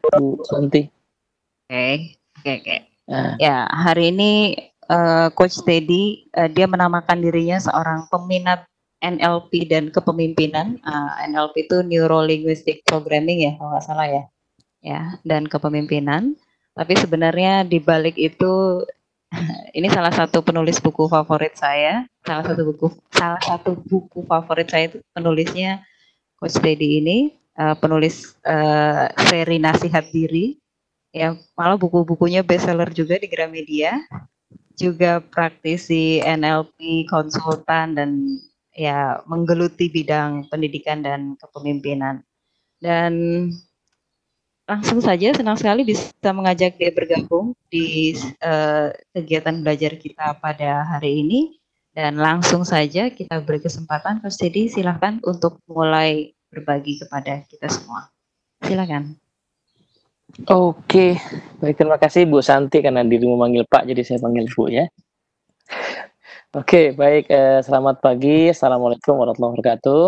Bu Santi. Oke. Nah, Ya, hari ini Coach Teddy dia menamakan dirinya seorang peminat NLP dan kepemimpinan. NLP itu Neuro Linguistic Programming ya, kalau nggak salah ya. Ya, dan kepemimpinan. Tapi sebenarnya di balik itu ini salah satu penulis buku favorit saya. Salah satu buku favorit saya itu penulisnya Coach Teddy ini, penulis seri Nasihat Diri. Ya, malah buku-bukunya bestseller juga di Gramedia, juga praktisi NLP, konsultan, dan ya menggeluti bidang pendidikan dan kepemimpinan. Dan langsung saja senang sekali bisa mengajak dia bergabung di kegiatan belajar kita pada hari ini. Dan langsung saja kita beri kesempatan, Coach Teddy silakan untuk mulai berbagi kepada kita semua. Silakan. oke, baik, terima kasih Bu Santi karena dirimu manggil Pak, jadi saya panggil Bu ya. Oke, baik, selamat pagi, Assalamualaikum warahmatullahi wabarakatuh.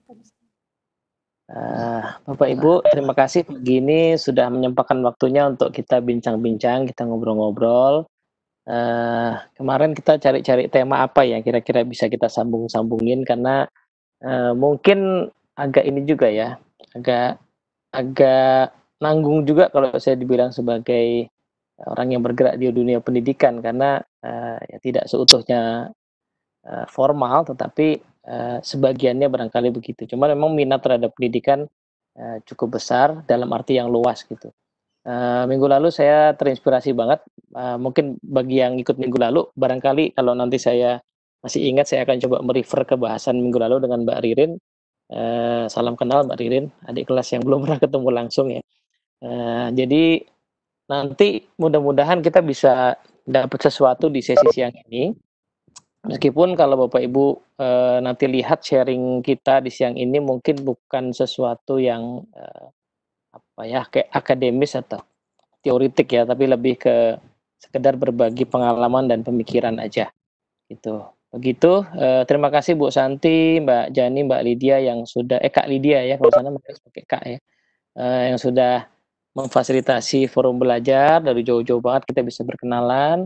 Bapak Ibu, terima kasih pagi ini sudah menyempatkan waktunya untuk kita bincang-bincang, kita ngobrol-ngobrol. Kemarin kita cari-cari tema apa yang kira-kira bisa kita sambung-sambungin karena mungkin agak ini juga ya, agak agak nanggung juga kalau saya dibilang sebagai orang yang bergerak di dunia pendidikan karena ya tidak seutuhnya formal, tetapi sebagiannya barangkali begitu. Cuma memang minat terhadap pendidikan cukup besar dalam arti yang luas gitu. Minggu lalu saya terinspirasi banget, mungkin bagi yang ikut minggu lalu, barangkali kalau nanti saya masih ingat, saya akan coba merefer ke bahasan minggu lalu dengan Mbak Ririn. Salam kenal Mbak Ririn, adik kelas yang belum pernah ketemu langsung ya. Jadi nanti mudah-mudahan kita bisa dapat sesuatu di sesi siang ini. Meskipun kalau Bapak Ibu nanti lihat sharing kita di siang ini mungkin bukan sesuatu yang apa ya, kayak akademis atau teoritik ya, tapi lebih ke sekedar berbagi pengalaman dan pemikiran aja gitu. Begitu, terima kasih Bu Santi, Mbak Jani, Mbak Lydia yang sudah Kak Lydia ya, kalau sana harus pakai Kak ya, yang sudah memfasilitasi forum belajar dari jauh-jauh banget kita bisa berkenalan.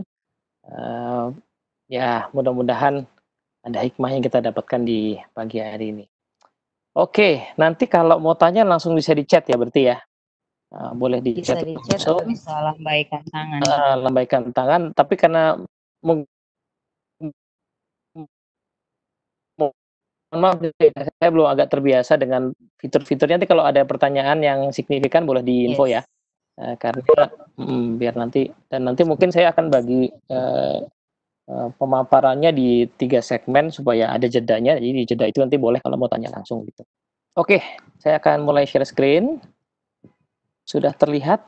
Ya mudah-mudahan ada hikmah yang kita dapatkan di pagi hari ini. Oke, nanti kalau mau tanya langsung bisa di chat ya berarti ya? Boleh di Bisa chat di chat atau langsung, bisa lambaikan tangan. lambaikan tangan, tapi karena mohon maaf saya belum agak terbiasa dengan fitur-fiturnya, nanti kalau ada pertanyaan yang signifikan boleh diinfo ya, Yes. karena biar nanti dan nanti mungkin saya akan bagi, pemaparannya di 3 segmen supaya ada jedanya, jadi di jeda itu nanti boleh kalau mau tanya langsung gitu. Oke, saya akan mulai share screen. Sudah terlihat?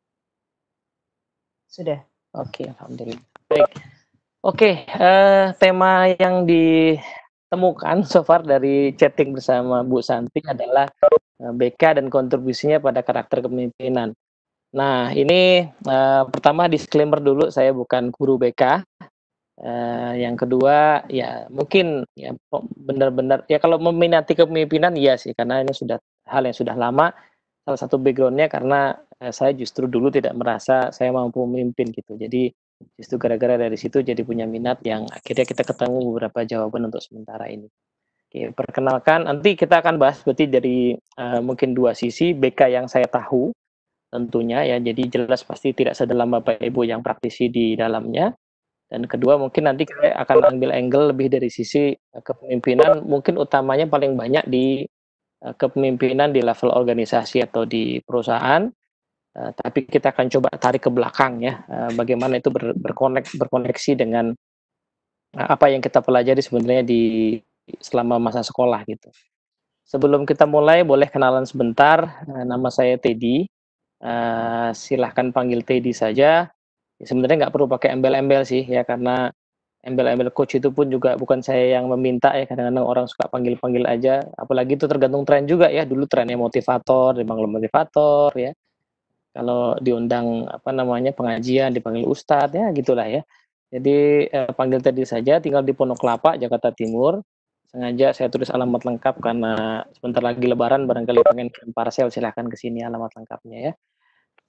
Sudah. Oke, alhamdulillah. Baik. Oke, tema yang ditemukan so far dari chatting bersama Bu Santi adalah BK dan kontribusinya pada karakter kepemimpinan. Nah, ini pertama disclaimer dulu, saya bukan guru BK. Yang kedua, ya mungkin ya benar-benar ya kalau meminati kepemimpinan iya sih, karena ini sudah hal yang sudah lama. Salah satu background-nya karena saya justru dulu tidak merasa saya mampu memimpin gitu. Jadi justru gara-gara dari situ jadi punya minat yang akhirnya kita ketemu beberapa jawaban untuk sementara ini. Oke, perkenalkan, nanti kita akan bahas berarti dari mungkin dua sisi, BK yang saya tahu tentunya ya, jadi jelas pasti tidak sedalam Bapak Ibu yang praktisi di dalamnya. Dan kedua mungkin nanti kita akan ambil angle lebih dari sisi kepemimpinan, mungkin utamanya paling banyak di kepemimpinan di level organisasi atau di perusahaan. Tapi kita akan coba tarik ke belakang ya, bagaimana itu berkoneksi dengan apa yang kita pelajari sebenarnya selama masa sekolah gitu. Sebelum kita mulai boleh kenalan sebentar, nama saya Teddy, silahkan panggil Teddy saja. Ya, sebenarnya nggak perlu pakai embel-embel sih ya, karena embel-embel coach itu pun juga bukan saya yang meminta ya, kadang-kadang orang suka panggil-panggil aja, apalagi itu tergantung tren juga ya, dulu trennya motivator, dipanggil motivator ya, kalau diundang apa namanya pengajian dipanggil ustadz ya gitulah ya. Jadi panggil tadi saja, tinggal di Pondok Kelapa, Jakarta Timur. Sengaja saya tulis alamat lengkap karena sebentar lagi Lebaran, barangkali pengen kirim parcel, silahkan ke sini alamat lengkapnya ya.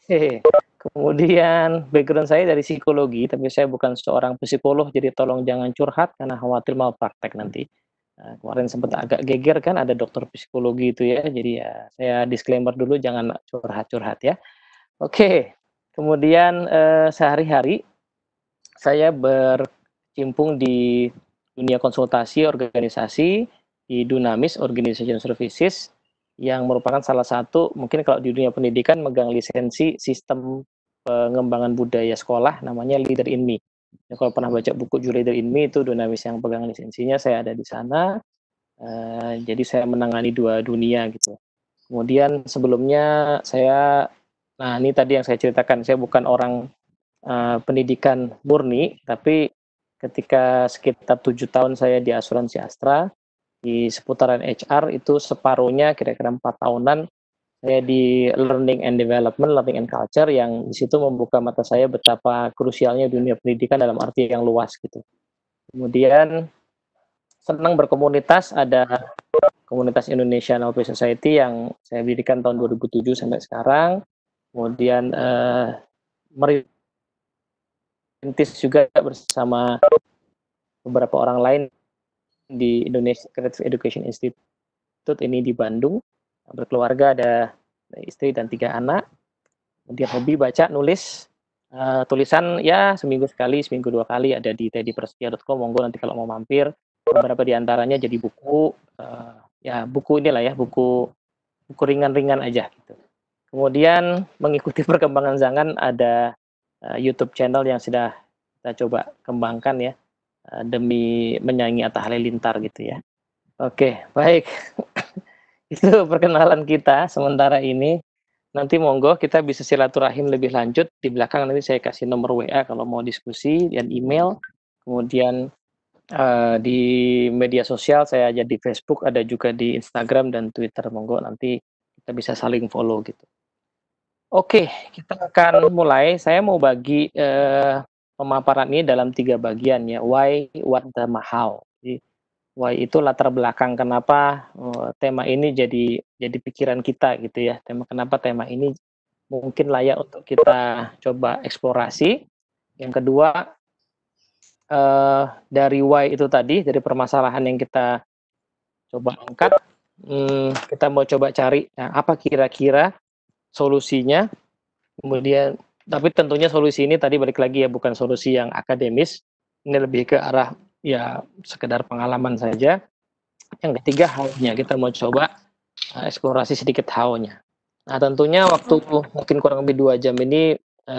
Oke. Kemudian background saya dari psikologi, tapi saya bukan seorang psikolog, jadi tolong jangan curhat karena khawatir malpraktek nanti. Kemarin sempat agak geger kan ada dokter psikologi itu ya, jadi ya saya disclaimer dulu jangan curhat-curhat ya. Oke, kemudian, sehari-hari saya berkecimpung di dunia konsultasi organisasi, di Dunamis Organization Services, yang merupakan salah satu mungkin kalau di dunia pendidikan megang lisensi sistem pengembangan budaya sekolah namanya Leader in Me. Ya, kalau pernah baca buku Juli Leader in Me itu Dunamis yang pegang lisensinya, saya ada di sana, jadi saya menangani 2 dunia gitu. Kemudian sebelumnya saya nah ini tadi yang saya ceritakan, saya bukan orang pendidikan murni, tapi ketika sekitar 7 tahun saya di asuransi Astra, di seputaran HR itu separuhnya kira-kira 4 tahunan saya di learning and development, learning and culture yang di situ membuka mata saya betapa krusialnya dunia pendidikan dalam arti yang luas gitu. Kemudian senang berkomunitas, ada komunitas Indonesian Open Society yang saya dirikan tahun 2007 sampai sekarang. Kemudian merintis juga bersama beberapa orang lain di Indonesia Creative Education Institute ini di Bandung. Berkeluarga, ada istri dan 3 anak. Kemudian hobi baca, nulis, tulisan ya seminggu sekali, seminggu 2 kali ada di teddyprasetya.com. Monggo nanti kalau mau mampir. Beberapa di antaranya jadi buku, ya buku inilah ya, buku ringan-ringan aja gitu. Kemudian mengikuti perkembangan zaman ada YouTube channel yang sudah kita coba kembangkan ya, demi menyaingi Atta Halilintar gitu ya. Oke, baik. Itu perkenalan kita sementara ini. Nanti monggo kita bisa silaturahim lebih lanjut. Di belakang nanti saya kasih nomor WA kalau mau diskusi dan email. Kemudian di media sosial saya ada di Facebook, ada juga di Instagram dan Twitter. Monggo nanti kita bisa saling follow gitu. Oke, kita akan mulai. Saya mau bagi pemaparan ini dalam 3 bagian ya. Why, what, the how. Jadi, why itu latar belakang kenapa tema ini jadi pikiran kita gitu ya. Kenapa tema ini mungkin layak untuk kita coba eksplorasi. Yang kedua, dari why itu tadi, dari permasalahan yang kita coba angkat, kita mau coba cari apa kira-kira solusinya. Kemudian tapi tentunya solusi ini tadi balik lagi ya, bukan solusi yang akademis. Ini lebih ke arah ya sekedar pengalaman saja. Yang ketiga how-nya, kita mau coba eksplorasi sedikit how-nya. Nah, tentunya waktu mungkin kurang lebih 2 jam ini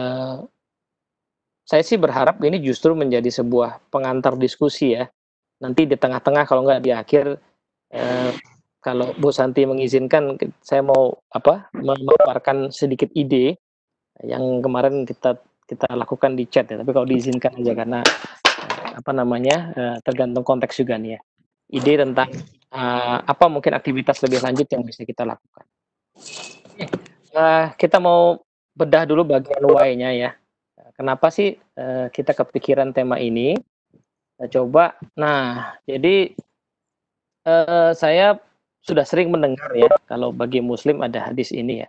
saya sih berharap ini justru menjadi sebuah pengantar diskusi ya. Nanti di tengah-tengah kalau nggak di akhir kalau Bu Santi mengizinkan saya mau memaparkan sedikit ide yang kemarin kita lakukan di chat ya, tapi kalau diizinkan aja karena tergantung konteks juga nih ya. Ide tentang apa mungkin aktivitas lebih lanjut yang bisa kita lakukan. Kita mau bedah dulu bagian why-nya ya. Kenapa sih kita kepikiran tema ini? Coba. Nah, jadi saya sudah sering mendengar ya kalau bagi Muslim ada hadis ini ya.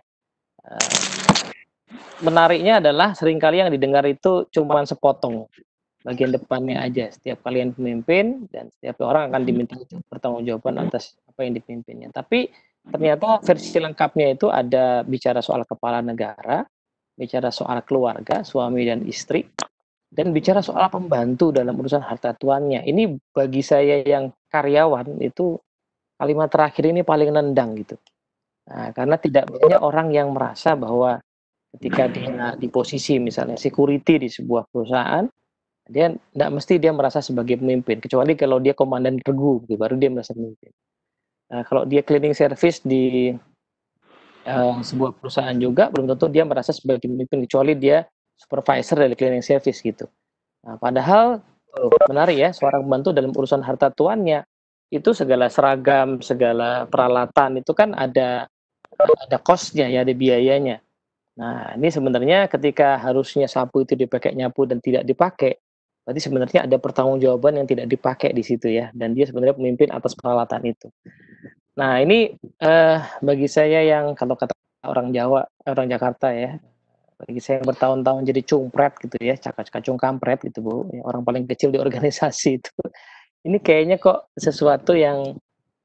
Menariknya adalah seringkali yang didengar itu cuma sepotong bagian depannya aja. Setiap kalian pemimpin dan setiap orang akan diminta pertanggungjawaban atas apa yang dipimpinnya. Tapi ternyata versi lengkapnya itu ada bicara soal kepala negara, bicara soal keluarga, suami dan istri, dan bicara soal pembantu dalam urusan harta tuannya. Ini bagi saya yang karyawan itu kalimat terakhir ini paling nendang gitu. Nah, karena tidak banyak orang yang merasa bahwa ketika dia di posisi misalnya security di sebuah perusahaan, dia tidak mesti dia merasa sebagai pemimpin, kecuali kalau dia komandan regu, gitu, baru dia merasa pemimpin. Nah, kalau dia cleaning service di sebuah perusahaan juga, belum tentu dia merasa sebagai pemimpin, kecuali dia supervisor dari cleaning service gitu. Nah, padahal menarik ya, seorang pembantu dalam urusan harta tuannya itu segala seragam, segala peralatan itu kan ada cost-nya ya, ada biayanya. Nah, ini sebenarnya ketika harusnya sapu itu dipakai nyapu dan tidak dipakai, berarti sebenarnya ada pertanggungjawaban yang tidak dipakai di situ ya, dan dia sebenarnya pemimpin atas peralatan itu. Nah, ini bagi saya yang kalau kata orang Jawa, orang Jakarta ya, Bagi saya yang bertahun-tahun jadi cungpret gitu ya, kacung kampret gitu Bu, ya, orang paling kecil di organisasi itu. Ini kayaknya kok sesuatu yang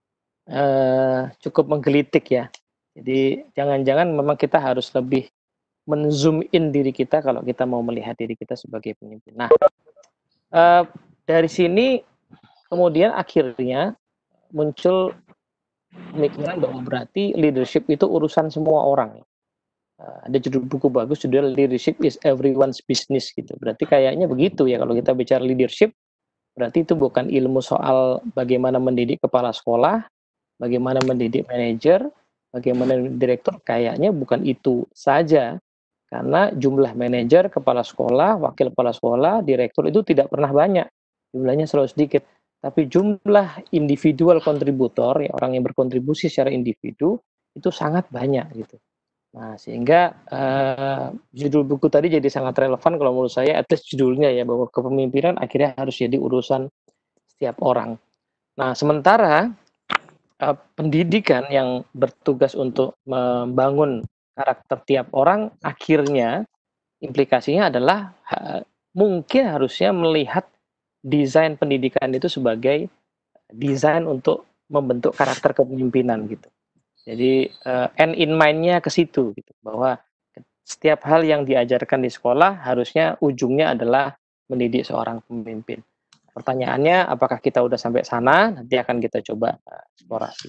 cukup menggelitik ya. Jadi jangan-jangan memang kita harus lebih men-zoom in diri kita kalau kita mau melihat diri kita sebagai pemimpin. Nah, eee, dari sini kemudian akhirnya muncul pemikiran bahwa berarti leadership itu urusan semua orang. Ada judul buku bagus judul Leadership is Everyone's Business gitu. Berarti kayaknya begitu ya kalau kita bicara leadership, berarti itu bukan ilmu soal bagaimana mendidik kepala sekolah, bagaimana mendidik manajer, bagaimana direktur, kayaknya bukan itu saja. Karena jumlah manajer, kepala sekolah, wakil kepala sekolah, direktur itu tidak pernah banyak. Jumlahnya selalu sedikit. Tapi jumlah individual kontributor, ya, orang yang berkontribusi secara individu, itu sangat banyak gitu. Nah, sehingga judul buku tadi jadi sangat relevan kalau menurut saya, at least judulnya ya, bahwa kepemimpinan akhirnya harus jadi urusan setiap orang. Nah, sementara pendidikan yang bertugas untuk membangun karakter tiap orang, akhirnya implikasinya adalah mungkin harusnya melihat desain pendidikan itu sebagai desain untuk membentuk karakter kepemimpinan gitu. Jadi end in mind-nya ke situ gitu, bahwa setiap hal yang diajarkan di sekolah harusnya ujungnya adalah mendidik seorang pemimpin. Pertanyaannya, apakah kita udah sampai sana? Nanti akan kita coba eksplorasi.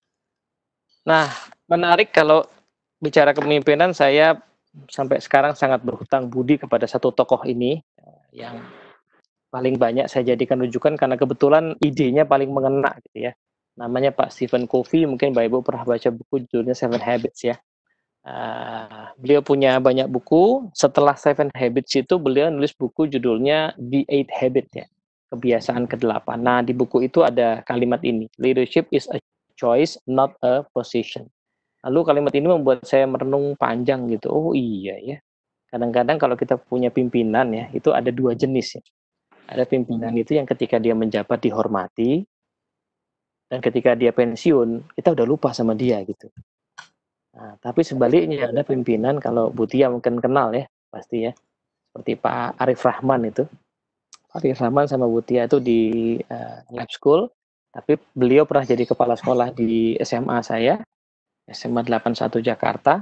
Nah, menarik kalau bicara kepemimpinan, saya sampai sekarang sangat berhutang budi kepada satu tokoh ini yang paling banyak saya jadikan rujukan karena kebetulan idenya paling mengena gitu ya. Namanya Pak Stephen Covey, mungkin Bapak Ibu pernah baca buku judulnya Seven Habits ya. Beliau punya banyak buku. Setelah Seven Habits itu beliau nulis buku judulnya The Eight Habits ya, kebiasaan ke-8. Nah, di buku itu ada kalimat ini, leadership is a choice, not a position. Lalu kalimat ini membuat saya merenung panjang gitu. Oh iya ya. Kadang-kadang kalau kita punya pimpinan ya, itu ada dua jenis ya. Ada pimpinan itu yang ketika dia menjabat dihormati, dan ketika dia pensiun, kita udah lupa sama dia gitu. Nah, tapi sebaliknya ada pimpinan, kalau Bu Tia mungkin kenal ya, pasti ya, seperti Pak Arif Rahman itu. Pak Arif Rahman sama Bu Tia itu di lab school, tapi beliau pernah jadi kepala sekolah di SMA saya, SMA 81 Jakarta.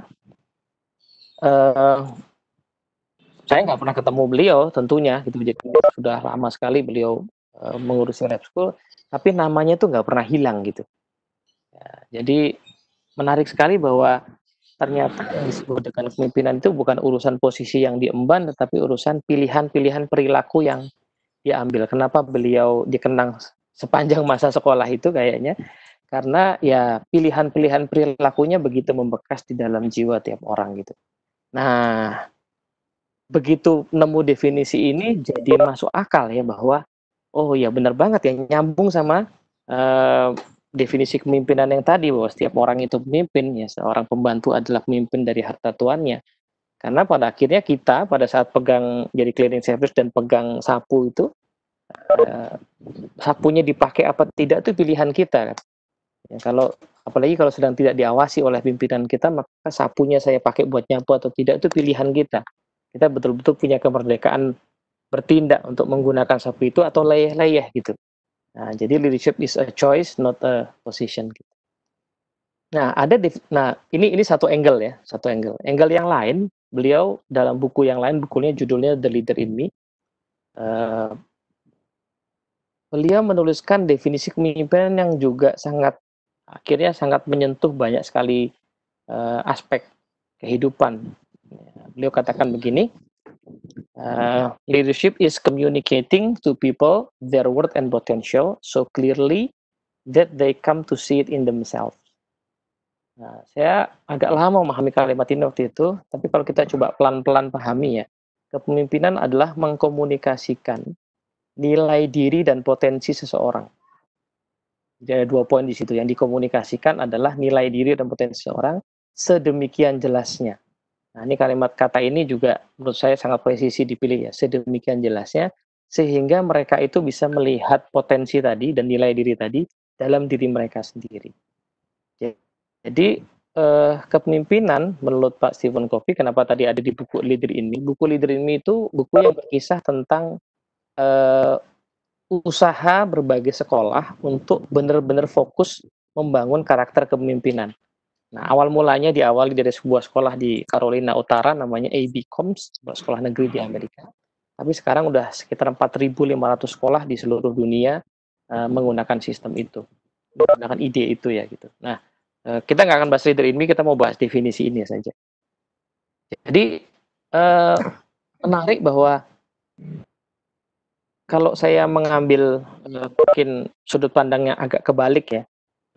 Saya nggak pernah ketemu beliau tentunya, gitu. Jadi sudah lama sekali beliau mengurusi lab school, tapi namanya tuh nggak pernah hilang gitu. Ya, jadi menarik sekali bahwa ternyata yang disebut dengan kepemimpinan itu bukan urusan posisi yang diemban, tetapi urusan pilihan-pilihan perilaku yang diambil. Kenapa beliau dikenang sepanjang masa sekolah itu kayaknya? Karena ya pilihan-pilihan perilakunya begitu membekas di dalam jiwa tiap orang gitu. Nah, begitu nemu definisi ini jadi masuk akal ya bahwa, oh ya benar banget ya, nyambung sama definisi kepemimpinan yang tadi, bahwa setiap orang itu pemimpin, ya seorang pembantu adalah pemimpin dari harta tuannya. Karena pada akhirnya kita pada saat pegang jadi cleaning service dan pegang sapu itu, sapunya dipakai apa tidak itu pilihan kita. Ya, kalau apalagi kalau sedang tidak diawasi oleh pimpinan kita, maka sapunya saya pakai buat nyapu atau tidak itu pilihan kita. Kita betul-betul punya kemerdekaan bertindak untuk menggunakan sapu itu atau leyeh-leyeh gitu. Nah, jadi leadership is a choice, not a position. Nah, ini satu angle ya, satu angle. Angle yang lain, beliau dalam buku yang lain, bukunya judulnya The Leader in Me. Beliau menuliskan definisi kepemimpinan yang juga akhirnya sangat menyentuh banyak sekali aspek kehidupan. Beliau katakan begini, leadership is communicating to people their worth and potential so clearly that they come to see it in themselves. Nah, saya agak lama memahami kalimat ini waktu itu, tapi kalau kita coba pelan-pelan pahami ya, kepemimpinan adalah mengkomunikasikan nilai diri dan potensi seseorang. Jadi ada 2 poin di situ, yang dikomunikasikan adalah nilai diri dan potensi seseorang sedemikian jelasnya. Nah, ini kalimat kata ini juga menurut saya sangat presisi dipilih ya, sedemikian jelasnya, sehingga mereka itu bisa melihat potensi tadi dan nilai diri tadi dalam diri mereka sendiri. Jadi kepemimpinan menurut Pak Stephen Covey, kenapa tadi ada di buku Leader In Me. Buku Leader In Me itu buku yang berkisah tentang eee, usaha berbagai sekolah untuk benar-benar fokus membangun karakter kepemimpinan. Nah, awal mulanya diawali dari sebuah sekolah di Carolina Utara namanya AB Combs, sebuah sekolah negeri di Amerika. Tapi sekarang udah sekitar 4.500 sekolah di seluruh dunia menggunakan sistem itu, menggunakan ide itu ya gitu. Nah, kita nggak akan bahas Leader In Me, kita mau bahas definisi ini saja. Jadi menarik bahwa kalau saya mengambil mungkin sudut pandang yang agak kebalik ya,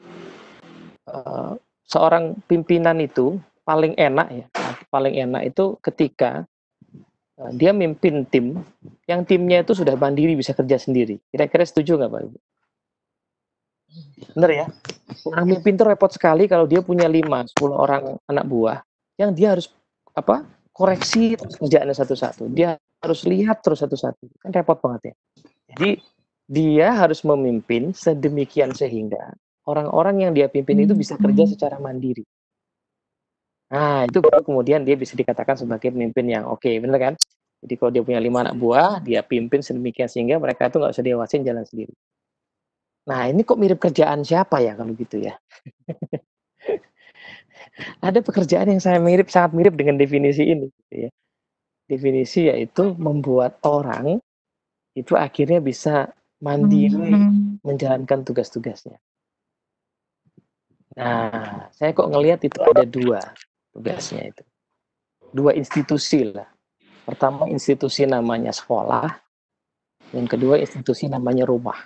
seorang pimpinan itu paling enak itu ketika dia mimpin tim yang timnya itu sudah mandiri, bisa kerja sendiri. Kira-kira setuju nggak Pak Ibu? Bener ya? Orang mimpin itu repot sekali kalau dia punya 5-10 orang anak buah yang dia harus koreksi terus kerjaannya satu-satu. Dia harus lihat terus satu-satu. Kan repot banget ya. Jadi dia harus memimpin sedemikian sehingga orang-orang yang dia pimpin itu bisa kerja secara mandiri. Nah, itu baru kemudian dia bisa dikatakan sebagai pemimpin yang oke, bener kan? Jadi kalau dia punya 5 anak buah, dia pimpin sedemikian sehingga mereka itu nggak usah diawasin, jalan sendiri. Nah, ini kok mirip kerjaan siapa ya kalau gitu ya? Ada pekerjaan yang sangat mirip dengan definisi ini, gitu ya. Definisi yaitu membuat orang itu akhirnya bisa mandiri menjalankan tugas-tugasnya. Nah, saya kok ngelihat itu ada 2 tugasnya itu. 2 institusi lah. Pertama institusi namanya sekolah, yang kedua institusi namanya rumah.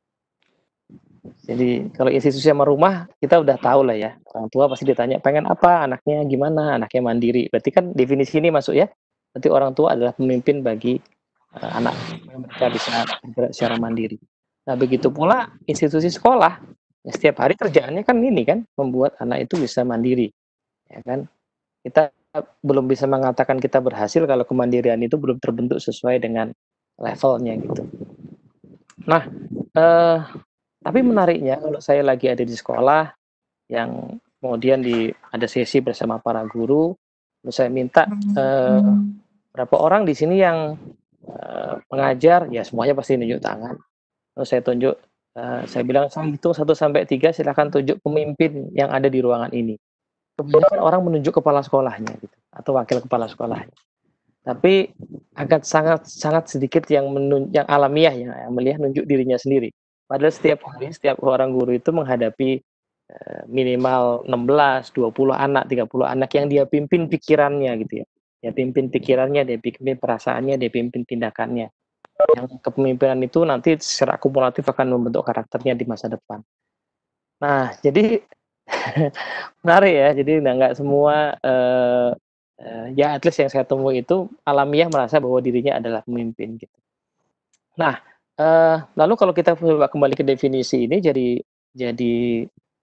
Jadi kalau institusi sama rumah kita udah tahu lah ya, orang tua pasti ditanya pengen apa, anaknya gimana, anaknya mandiri. Berarti kan definisi ini masuk ya. Berarti orang tua adalah pemimpin bagi anak, mereka bisa bergerak secara mandiri. Nah begitu pula institusi sekolah, ya, setiap hari kerjaannya kan ini kan, membuat anak itu bisa mandiri, ya kan. Kita belum bisa mengatakan kita berhasil kalau kemandirian itu belum terbentuk sesuai dengan levelnya gitu. Nah, tapi menariknya kalau saya lagi ada di sekolah yang kemudian ada sesi bersama para guru, terus saya minta berapa orang di sini yang mengajar, ya semuanya pasti nunjuk tangan. Terus saya tunjuk, saya bilang saya hitung 1 sampai 3, silakan tunjuk pemimpin yang ada di ruangan ini. Kebanyakan orang menunjuk kepala sekolahnya gitu, atau wakil kepala sekolahnya. Tapi sangat sedikit yang alamiah yang melihat nunjuk dirinya sendiri. Padahal setiap hari, setiap orang guru itu menghadapi minimal 16, 20 anak, 30 anak yang dia pimpin pikirannya gitu ya. Dia pimpin pikirannya, dia pimpin perasaannya, dia pimpin tindakannya. Yang kepemimpinan itu nanti secara akumulatif akan membentuk karakternya di masa depan. Nah, jadi menarik ya. Jadi nggak semua ya at least yang saya temui itu alamiah merasa bahwa dirinya adalah pemimpin gitu. Nah, lalu kalau kita coba kembali ke definisi ini jadi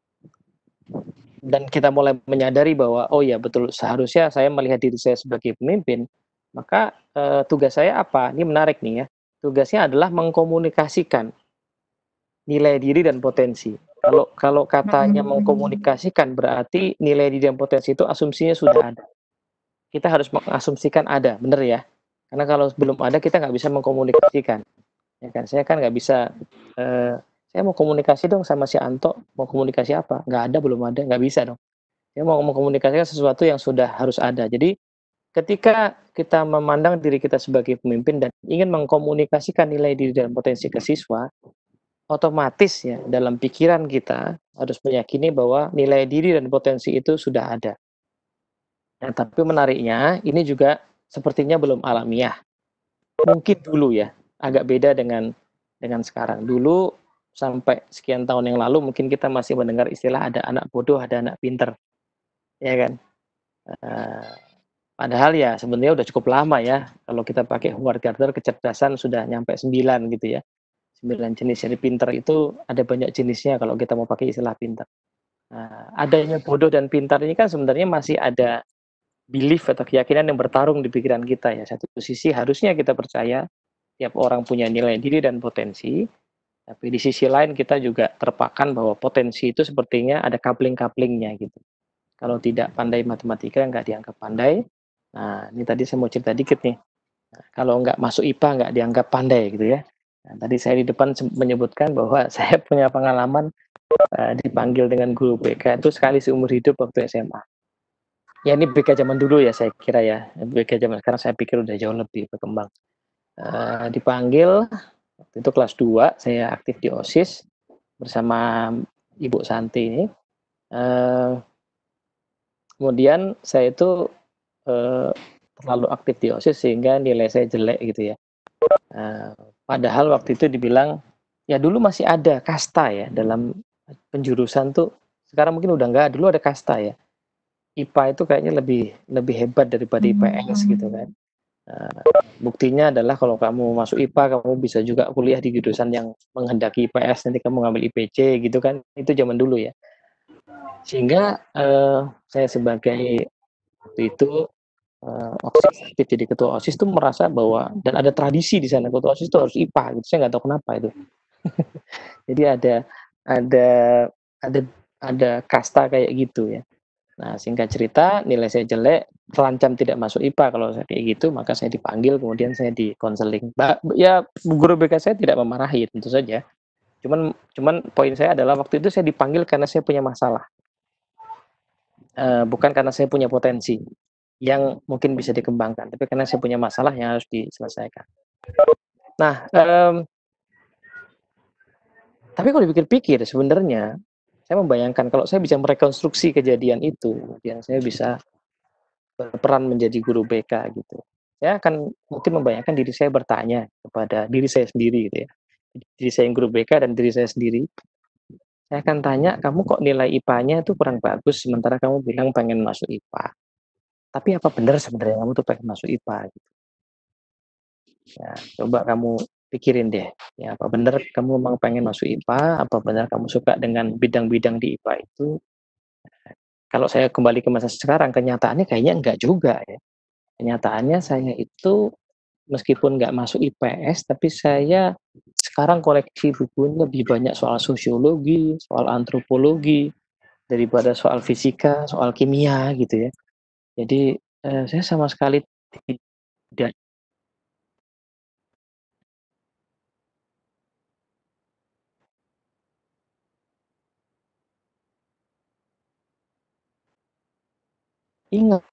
dan kita mulai menyadari bahwa oh ya betul seharusnya saya melihat diri saya sebagai pemimpin, maka tugas saya apa? Ini menarik nih ya. Tugasnya adalah mengkomunikasikan nilai diri dan potensi. Kalau katanya mengkomunikasikan berarti nilai diri dan potensi itu asumsinya sudah ada. Kita harus mengasumsikan ada, bener ya? Karena kalau belum ada kita nggak bisa mengkomunikasikan. Ya kan? Saya kan nggak bisa saya mau komunikasi dong sama si Anto, mau komunikasi apa? Nggak ada, belum ada, nggak bisa dong. Saya mau mengkomunikasikan sesuatu yang sudah harus ada. Jadi ketika kita memandang diri kita sebagai pemimpin dan ingin mengkomunikasikan nilai diri dan potensi ke siswa, otomatis ya dalam pikiran kita harus meyakini bahwa nilai diri dan potensi itu sudah ada. Nah, tapi menariknya ini juga sepertinya belum alamiah. Mungkin dulu ya, agak beda dengan sekarang. Dulu sampai sekian tahun yang lalu mungkin kita masih mendengar istilah ada anak bodoh, ada anak pinter. Ya kan? Padahal ya sebenarnya udah cukup lama ya. Kalau kita pakai Howard Gardner kecerdasan sudah nyampe 9 gitu ya. 9 jenis. Jadi pinter itu ada banyak jenisnya kalau kita mau pakai istilah pinter. Adanya bodoh dan pintar ini kan sebenarnya masih ada belief atau keyakinan yang bertarung di pikiran kita ya. Satu sisi harusnya kita percaya tiap orang punya nilai diri dan potensi, tapi di sisi lain kita juga terpakan bahwa potensi itu sepertinya ada coupling-couplingnya gitu. Kalau tidak pandai matematika nggak dianggap pandai. Nah, ini tadi saya mau cerita dikit nih. Nah, kalau nggak masuk IPA nggak dianggap pandai gitu ya. Nah, tadi saya di depan menyebutkan bahwa saya punya pengalaman dipanggil dengan guru BK itu sekali seumur hidup waktu SMA. Ya ini BK zaman dulu ya saya kira ya. BK zaman sekarang saya pikir udah jauh lebih berkembang. Dipanggil waktu itu kelas 2, saya aktif di OSIS bersama Ibu Santi ini. Kemudian saya itu terlalu aktif di OSIS sehingga nilai saya jelek gitu ya. Padahal waktu itu dibilang ya dulu masih ada kasta ya dalam penjurusan tuh. Sekarang mungkin udah enggak, dulu ada kasta ya. IPA itu kayaknya lebih hebat daripada IPS gitu kan. Buktinya adalah kalau kamu masuk IPA kamu bisa juga kuliah di jurusan yang menghendaki IPS, nanti kamu ngambil IPC gitu kan. Itu zaman dulu ya. Sehingga saya sebagai waktu itu OSIS aktif jadi ketua OSIS tuh merasa bahwa dan ada tradisi di sana ketua OSIS itu harus IPA gitu. Saya nggak tahu kenapa itu. Jadi ada ada ada kasta kayak gitu ya. Nah, singkat cerita, nilai saya jelek, terancam tidak masuk IPA kalau saya kayak gitu, maka saya dipanggil, kemudian saya dikonseling. Ya, guru BK saya tidak memarahi, tentu saja. Cuman poin saya adalah waktu itu saya dipanggil karena saya punya masalah. Bukan karena saya punya potensi yang mungkin bisa dikembangkan, tapi karena saya punya masalah yang harus diselesaikan. Nah, tapi kalau dipikir-pikir sebenarnya saya membayangkan kalau saya bisa merekonstruksi kejadian itu, kemudian saya bisa berperan menjadi guru BK gitu. Saya akan mungkin membayangkan diri saya bertanya kepada diri saya sendiri gitu ya. Diri saya yang guru BK dan diri saya sendiri. Saya akan tanya, kamu kok nilai IPA-nya itu kurang bagus sementara kamu bilang pengen masuk IPA. Tapi apa benar sebenarnya kamu tuh pengen masuk IPA gitu. Ya, coba kamu pikirin deh. Ya, apa benar kamu memang pengen masuk IPA? Apa benar kamu suka dengan bidang-bidang di IPA itu? Kalau saya kembali ke masa sekarang, kenyataannya kayaknya enggak juga ya. Kenyataannya saya itu meskipun nggak masuk IPS, tapi saya sekarang koleksi bukunya lebih banyak soal sosiologi, soal antropologi, daripada soal fisika, soal kimia gitu ya. Jadi saya sama sekali tidak ingat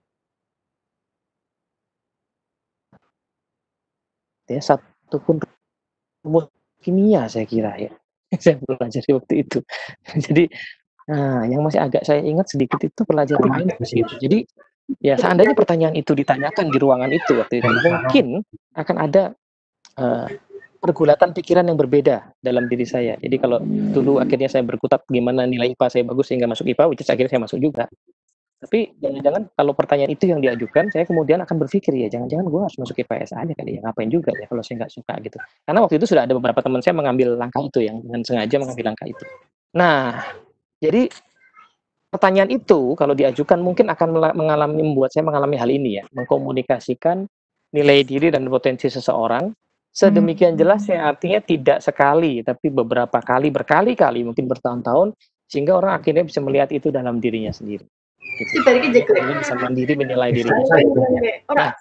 ya satupun rumus kimia saya kira ya. Saya pelajari waktu itu. Jadi, nah yang masih agak saya ingat sedikit itu pelajaran itu. Jadi ya seandainya pertanyaan itu ditanyakan di ruangan itu waktu itu, mungkin akan ada pergulatan pikiran yang berbeda dalam diri saya. Jadi kalau dulu akhirnya saya berkutat gimana nilai IPA saya bagus sehingga masuk IPA, which is akhirnya saya masuk juga. Tapi jangan-jangan kalau pertanyaan itu yang diajukan, saya kemudian akan berpikir ya jangan-jangan gue harus masuk IPS aja kali ya, ngapain juga ya kalau saya nggak suka gitu. Karena waktu itu sudah ada beberapa teman saya mengambil langkah itu yang dengan sengaja mengambil langkah itu. Nah, jadi pertanyaan itu kalau diajukan mungkin akan membuat saya mengalami hal ini ya, mengkomunikasikan nilai diri dan potensi seseorang sedemikian jelas ya, artinya tidak sekali tapi beberapa kali, berkali-kali, mungkin bertahun-tahun, sehingga orang akhirnya bisa melihat itu dalam dirinya sendiri gitu. Dia bisa mandiri menilai dirinya sendiri.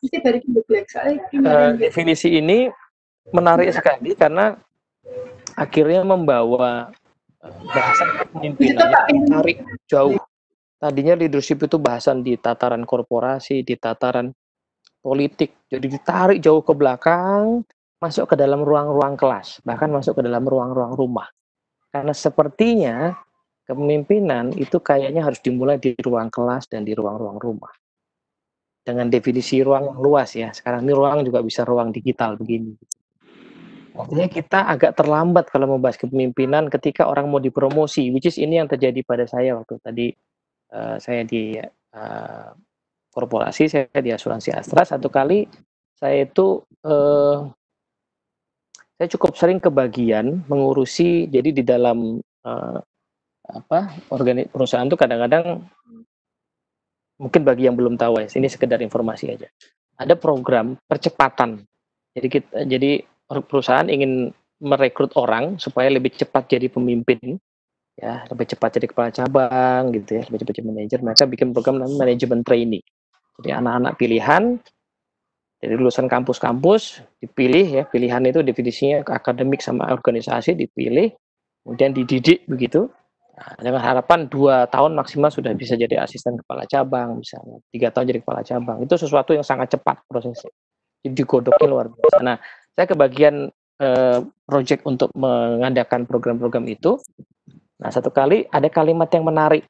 Nah, definisi ini menarik sekali karena akhirnya membawa bahasan kepemimpinan tarik jauh. Tadinya leadership itu bahasan di tataran korporasi, di tataran politik. Jadi ditarik jauh ke belakang, masuk ke dalam ruang-ruang kelas, bahkan masuk ke dalam ruang-ruang rumah. Karena sepertinya kepemimpinan itu kayaknya harus dimulai di ruang kelas dan di ruang-ruang rumah. Dengan definisi ruang yang luas ya. Sekarang ini ruang juga bisa ruang digital begini. Artinya kita agak terlambat kalau membahas kepemimpinan ketika orang mau dipromosi, which is ini yang terjadi pada saya waktu tadi saya di korporasi, saya di asuransi Astra. Satu kali saya itu saya cukup sering kebagian mengurusi, jadi di dalam perusahaan itu kadang-kadang mungkin bagi yang belum tahu ya, ini sekedar informasi aja. Ada program percepatan. Jadi perusahaan ingin merekrut orang supaya lebih cepat jadi pemimpin. ya lebih cepat jadi kepala cabang gitu ya, lebih cepat jadi manajer. Mereka bikin program namanya manajemen trainee. Jadi anak-anak pilihan dari lulusan kampus-kampus dipilih ya, pilihan itu definisinya akademik sama organisasi dipilih, kemudian dididik begitu. Nah, dengan harapan 2 tahun maksimal sudah bisa jadi asisten kepala cabang, misalnya 3 tahun jadi kepala cabang. Itu sesuatu yang sangat cepat prosesnya. Jadi digodoknya luar biasa. Nah, saya kebagian project untuk mengadakan program-program itu. Nah, satu kali ada kalimat yang menarik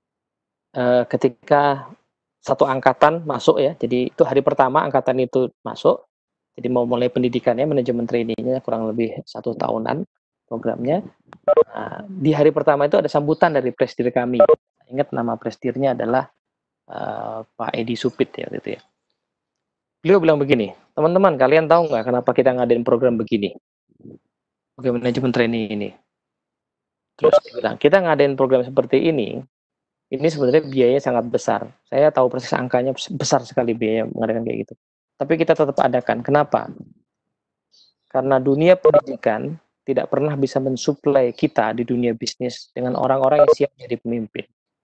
ketika satu angkatan masuk ya. Jadi itu hari pertama angkatan itu masuk. Jadi mau mulai pendidikannya, manajemen trainee-nya kurang lebih 1 tahunan programnya. Nah, di hari pertama itu ada sambutan dari presidir kami. Ingat nama presidirnya adalah Pak Edi Supit ya gitu ya. Beliau bilang begini, teman-teman kalian tahu nggak kenapa kita ngadain program begini? Program manajemen trainee ini. Terus dia bilang, kita ngadain program seperti ini sebenarnya biayanya sangat besar. Saya tahu persis angkanya besar sekali biaya mengadakan kayak gitu. Tapi kita tetap adakan. Kenapa? Karena dunia pendidikan tidak pernah bisa mensuplai kita di dunia bisnis dengan orang-orang yang siap jadi pemimpin.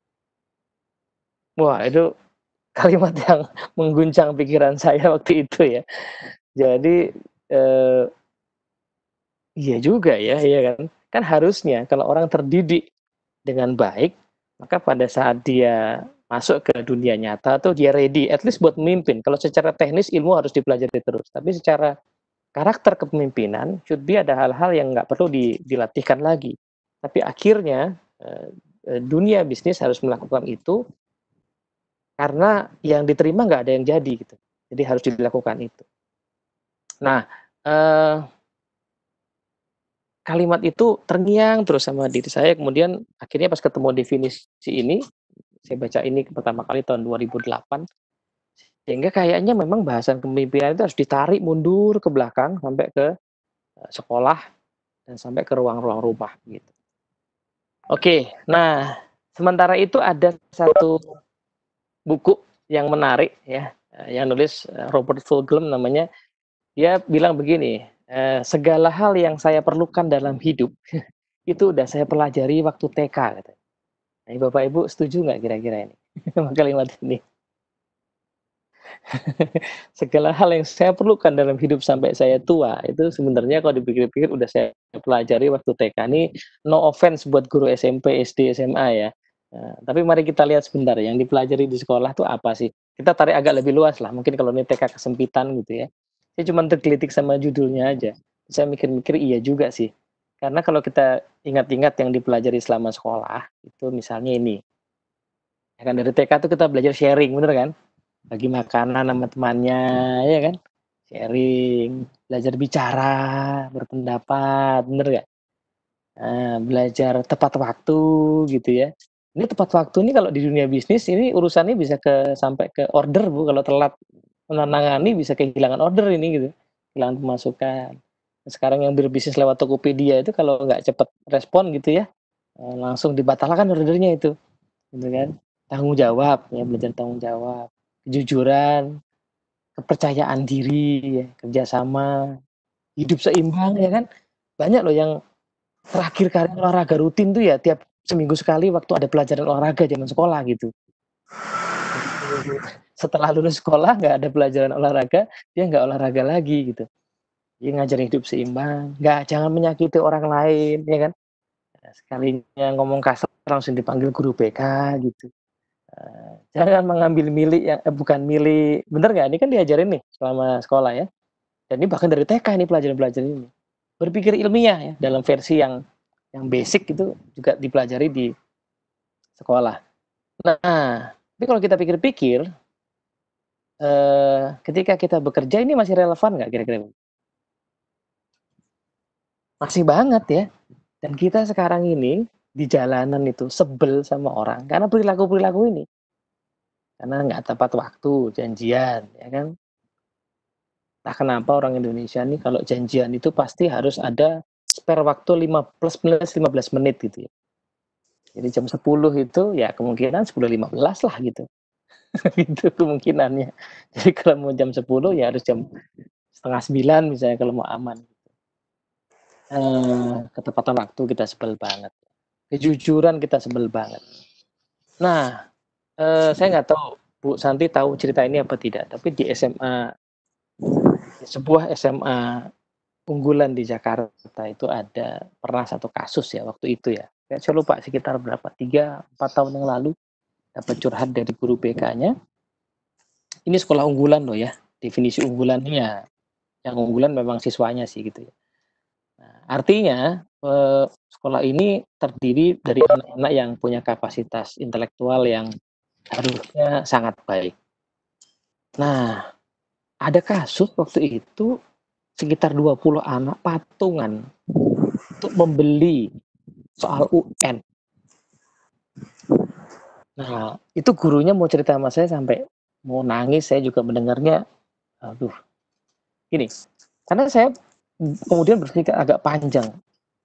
Wah, itu kalimat yang mengguncang pikiran saya waktu itu ya. Jadi iya juga ya, iya kan? Kan harusnya kalau orang terdidik dengan baik, maka pada saat dia masuk ke dunia nyata tuh dia ready, at least buat memimpin. Kalau secara teknis ilmu harus dipelajari terus, tapi secara karakter kepemimpinan should be ada hal-hal yang nggak perlu dilatihkan lagi. Tapi akhirnya dunia bisnis harus melakukan itu karena yang diterima nggak ada yang jadi gitu. Jadi harus dilakukan itu. Nah, kalimat itu terngiang terus sama diri saya. Kemudian akhirnya pas ketemu definisi ini, saya baca ini pertama kali tahun 2008. Sehingga kayaknya memang bahasan kepemimpinan itu harus ditarik mundur ke belakang sampai ke sekolah dan sampai ke ruang-ruang rumah gitu. Oke, nah sementara itu ada satu buku yang menarik ya, yang nulis Robert Fulghum namanya. Dia bilang begini, segala hal yang saya perlukan dalam hidup itu udah saya pelajari waktu TK katanya. Nah, Bapak Ibu setuju nggak kira-kira ini sama kalimat ini? Segala hal yang saya perlukan dalam hidup sampai saya tua itu sebenarnya kalau dipikir-pikir udah saya pelajari waktu TK. Ini no offense buat guru SMP, SD, SMA ya. Nah, tapi mari kita lihat sebentar yang dipelajari di sekolah tuh apa sih? Kita tarik agak lebih luas lah. Mungkin kalau ini TK kesempitan gitu ya. Saya cuma tergelitik sama judulnya aja. Saya mikir-mikir iya juga sih. Karena kalau kita ingat-ingat yang dipelajari selama sekolah itu misalnya ini. Ya kan dari TK tuh kita belajar sharing, bener kan? Bagi makanan sama temannya, ya kan? Sharing, belajar bicara, berpendapat, bener gak? Nah, belajar tepat waktu gitu ya. Ini tepat waktu ini kalau di dunia bisnis ini urusannya bisa sampai ke order Bu, kalau telat menanangani bisa kehilangan order ini gitu. Kehilangan pemasukan. Sekarang yang berbisnis lewat Tokopedia itu kalau nggak cepat respon gitu ya, langsung dibatalkan ordernya itu. Gitu kan. Tanggung jawab ya, belajar tanggung jawab, kejujuran, kepercayaan diri, ya, kerjasama, hidup seimbang ya kan. Banyak loh yang terakhir kali olahraga rutin tuh ya tiap seminggu sekali waktu ada pelajaran olahraga zaman sekolah gitu. Setelah lulus sekolah nggak ada pelajaran olahraga, dia nggak olahraga lagi gitu. Dia ngajarin hidup seimbang, jangan menyakiti orang lain, ya kan. Sekalinya ngomong kasar langsung dipanggil guru BK gitu. Jangan mengambil milik yang bukan milik, bener nggak? Ini kan diajarin nih selama sekolah ya. Dan ini bahkan dari TK ini pelajaran-pelajaran ini. Berpikir ilmiah ya dalam versi yang basic itu juga dipelajari di sekolah. Nah, tapi kalau kita pikir-pikir, ketika kita bekerja ini masih relevan nggak kira-kira? Masih banget ya. Dan kita sekarang ini di jalanan itu sebel sama orang karena perilaku-perilaku ini. Karena nggak tepat waktu, janjian, ya kan? Entah kenapa orang Indonesia nih kalau janjian itu pasti harus ada spare waktu 15 menit gitu ya. Jadi jam 10 itu ya kemungkinan 10.15 lah gitu. Itu kemungkinannya. Jadi kalau mau jam 10 ya harus jam setengah 9 misalnya kalau mau aman. Ketepatan waktu kita sebel banget. kejujuran kita sebel banget. Nah, saya nggak tahu Bu Santi tahu cerita ini apa tidak, tapi di SMA, di sebuah SMA unggulan di Jakarta itu ada pernah satu kasus ya waktu itu ya. Saya lupa sekitar berapa, 3-4 tahun yang lalu dapat curhat dari guru BK-nya. Ini sekolah unggulan loh ya. Definisi unggulannya ya, yang unggulan memang siswanya sih gitu ya. Nah, artinya sekolah ini terdiri dari anak-anak yang punya kapasitas intelektual yang harusnya sangat baik. Nah, ada kasus waktu itu sekitar 20 anak patungan untuk membeli soal UN. Nah, itu gurunya mau cerita sama saya sampai mau nangis, saya juga mendengarnya, aduh, gini, karena saya kemudian berpikir agak panjang.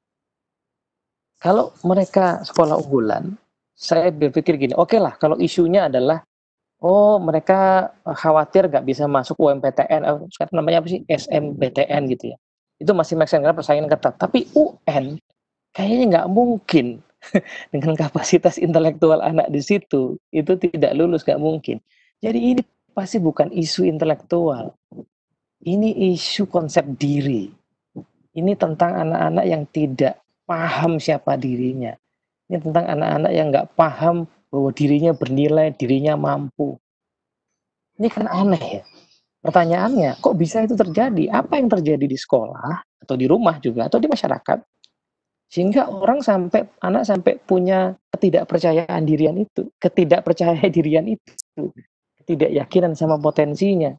Kalau mereka sekolah unggulan, saya berpikir gini, oke lah kalau isunya adalah, oh mereka khawatir nggak bisa masuk UMPTN, sekarang namanya apa sih, SMPTN gitu ya. Itu masih make sense karena persaingan ketat. Tapi UN kayaknya nggak mungkin dengan kapasitas intelektual anak di situ, itu tidak lulus, nggak mungkin. Jadi ini pasti bukan isu intelektual, ini isu konsep diri. Ini tentang anak-anak yang tidak paham siapa dirinya. Ini tentang anak-anak yang nggak paham bahwa dirinya bernilai, dirinya mampu. Ini kan aneh ya. Pertanyaannya, kok bisa itu terjadi? Apa yang terjadi di sekolah, atau di rumah juga, atau di masyarakat, sehingga orang sampai, anak sampai punya ketidakpercayaan dirian itu, ketidakyakinan sama potensinya.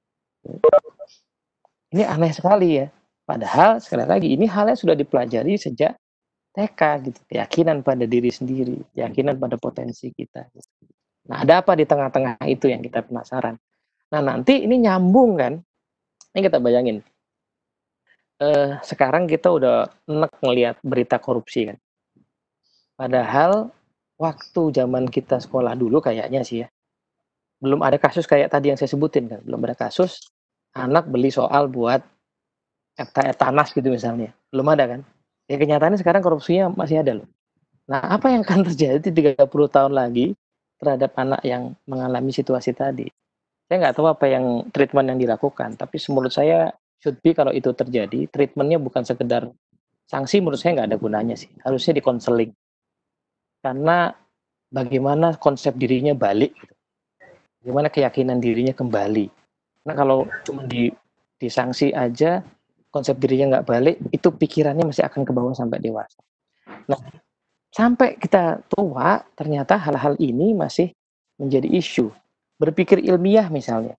Ini aneh sekali ya. Padahal sekali lagi ini halnya sudah dipelajari sejak TK gitu, keyakinan pada diri sendiri, keyakinan pada potensi kita. Nah, ada apa di tengah-tengah itu yang kita penasaran. Nah, nanti ini nyambung kan? Ini kita bayangin. Sekarang kita udah enek ngelihat berita korupsi kan. Padahal waktu zaman kita sekolah dulu kayaknya sih ya, belum ada kasus kayak tadi yang saya sebutin kan, belum ada kasus anak beli soal buat Tanas gitu misalnya, belum ada kan. Ya kenyataannya sekarang korupsinya masih ada loh. Nah, apa yang akan terjadi 30 tahun lagi terhadap anak yang mengalami situasi tadi? Saya nggak tahu apa yang treatment yang dilakukan, tapi menurut saya should be kalau itu terjadi, treatmentnya bukan sekedar sanksi, menurut saya nggak ada gunanya sih. Harusnya dikonseling. Karena bagaimana konsep dirinya balik gitu. Bagaimana keyakinan dirinya kembali. Nah, kalau cuma disanksi aja, konsep dirinya nggak balik, itu pikirannya masih akan ke bawah sampai dewasa. Nah, sampai kita tua, ternyata hal-hal ini masih menjadi isu. Berpikir ilmiah misalnya.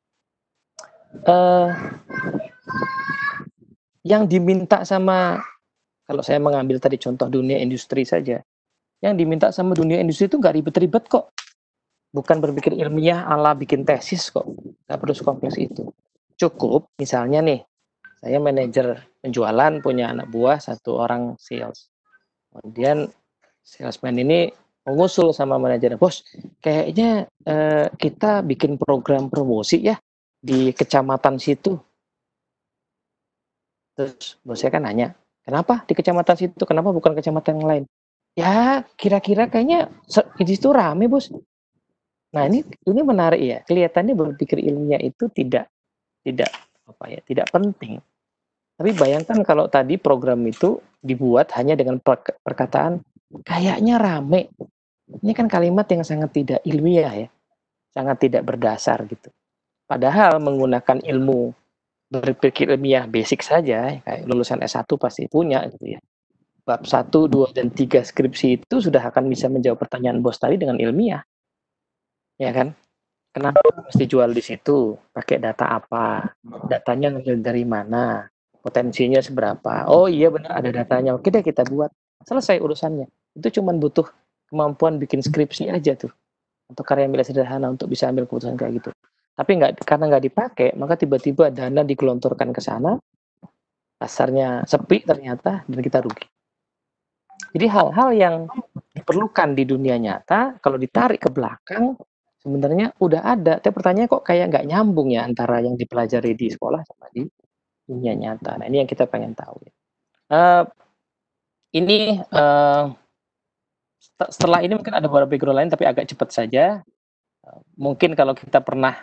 Yang diminta sama, kalau saya mengambil tadi contoh dunia industri saja, yang diminta sama dunia industri itu nggak ribet-ribet kok. Bukan berpikir ilmiah ala bikin tesis kok. Nggak perlu sekompleks itu. Cukup, misalnya nih, saya manajer penjualan, punya anak buah, 1 orang sales. Kemudian salesman ini mengusul sama manajer, bos, kayaknya kita bikin program promosi ya di kecamatan situ. Terus bos saya kan nanya, kenapa di kecamatan situ, kenapa bukan kecamatan yang lain? Ya kira-kira kayaknya di situ rame bos. Nah ini menarik ya, kelihatannya berpikir ilmiah itu tidak tidak penting. Tapi bayangkan kalau tadi program itu dibuat hanya dengan perkataan kayaknya rame. Ini kan kalimat yang sangat tidak ilmiah ya, sangat tidak berdasar gitu. Padahal menggunakan ilmu berpikir ilmiah basic saja, kayak lulusan S1 pasti punya gitu ya. Bab 1, 2, dan 3 skripsi itu sudah akan bisa menjawab pertanyaan bos tadi dengan ilmiah. Ya kan? Kenapa mesti jual di situ? Pakai data apa? Datanya ngambil dari mana? Potensinya seberapa? Oh iya benar ada datanya. Oke deh kita buat. Selesai urusannya. Itu cuma butuh kemampuan bikin skripsi aja tuh. Untuk karya milik sederhana untuk bisa ambil keputusan kayak gitu. Tapi karena nggak dipakai, maka tiba-tiba dana digelontorkan ke sana, pasarnya sepi ternyata, dan kita rugi. Jadi hal-hal yang diperlukan di dunia nyata, kalau ditarik ke belakang, sebenarnya udah ada. Tapi pertanyaannya kok kayak nggak nyambung ya antara yang dipelajari di sekolah sama di dunia nyata. Nah ini yang kita pengen tahu. Uh, ini setelah ini mungkin ada beberapa background lain, tapi agak cepat saja. Mungkin kalau kita pernah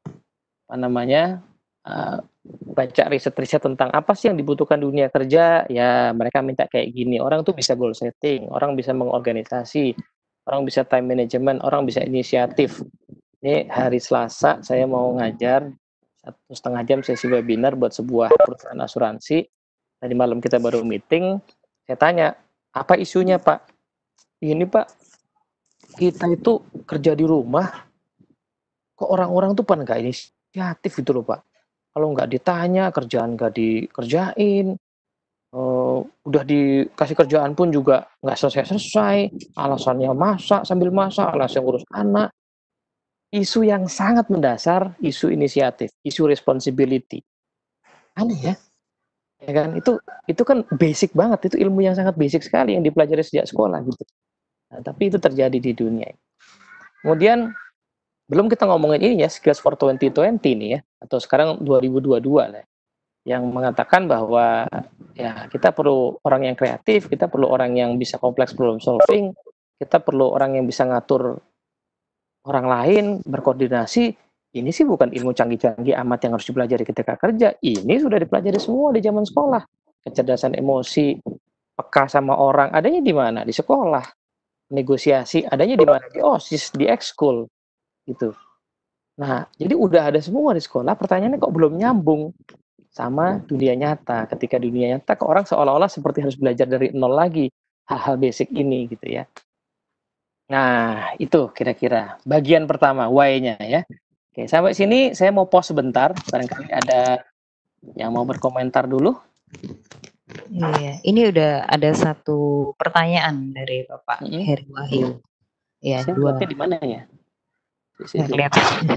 baca riset-riset tentang apa sih yang dibutuhkan dunia kerja, ya mereka minta kayak gini. Orang tuh bisa goal setting, orang bisa mengorganisasi, orang bisa time management, orang bisa inisiatif. Ini hari Selasa saya mau ngajar 1,5 jam sesi webinar buat sebuah perusahaan asuransi. Tadi malam kita baru meeting, saya tanya, apa isunya Pak? Ini Pak, kita itu kerja di rumah, kok orang-orang tuh pada nggak inisiatif gitu loh Pak. Kalau nggak ditanya, kerjaan nggak dikerjain, udah dikasih kerjaan pun juga nggak selesai-selesai, alasannya masak sambil masak, alasannya ngurus anak. Isu yang sangat mendasar, isu inisiatif, isu responsibility. Aneh ya? Ya kan? Itu kan basic banget, itu ilmu yang sangat basic sekali yang dipelajari sejak sekolah gitu. Nah, tapi itu terjadi di dunia. Kemudian belum kita ngomongin ini ya, Skills for 2020 nih ya, atau sekarang 2022 lah, yang mengatakan bahwa ya kita perlu orang yang kreatif, kita perlu orang yang bisa kompleks problem solving, kita perlu orang yang bisa ngatur orang lain, berkoordinasi. Ini sih bukan ilmu canggih-canggih amat yang harus dipelajari ketika kerja. Ini sudah dipelajari semua di zaman sekolah. Kecerdasan emosi, peka sama orang, adanya di mana? Di sekolah. Negosiasi, adanya di mana? Di OSIS, di ekskul, gitu. Nah, jadi udah ada semua di sekolah, pertanyaannya kok belum nyambung sama dunia nyata. Ketika dunia nyata, ke orang seolah-olah seperti harus belajar dari nol lagi hal-hal basic ini, gitu ya. Nah, itu kira-kira bagian pertama, why-nya ya. Oke, sampai sini saya mau pause sebentar, barangkali ada yang mau berkomentar dulu. Iya, ini udah ada satu pertanyaan dari Bapak Heri Wahyu. Ya, saya dua. di mana ya? Lihat.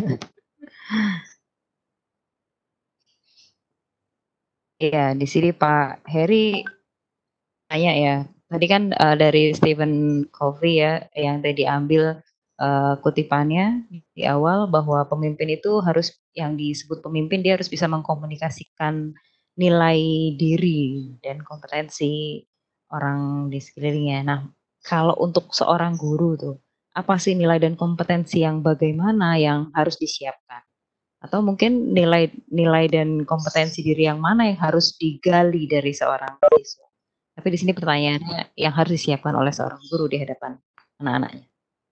Iya, di sini Pak Heri tanya ya. Tadi kan dari Stephen Covey ya, yang tadi diambil kutipannya di awal bahwa pemimpin itu harus, yang disebut pemimpin dia harus bisa mengkomunikasikan nilai diri dan kompetensi orang di sekelilingnya. Nah, kalau untuk seorang guru tuh, apa sih nilai dan kompetensi yang bagaimana yang harus disiapkan? Atau mungkin nilai dan kompetensi diri yang mana yang harus digali dari seorang siswa? Tapi di sini pertanyaannya yang harus disiapkan oleh seorang guru di hadapan anak-anaknya.